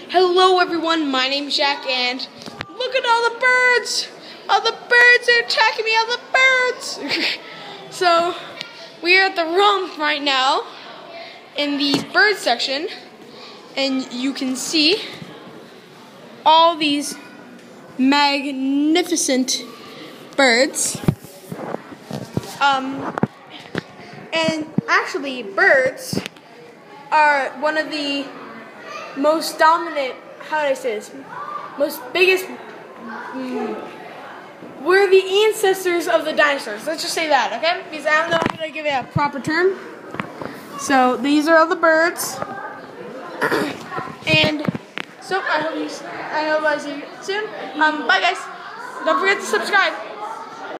Hello everyone, my name's Jack, and look at all the birds! All the birds are attacking me, all the birds! So, we are at the rump right now, in the bird section, and you can see all these magnificent birds. And actually, birds are one of the most dominant, how do I say this, we're the ancestors of the dinosaurs. Let's just say that, okay? Because I don't know how to give it a proper term. So these are all the birds. And so I hope I see you soon. Bye guys. Don't forget to subscribe.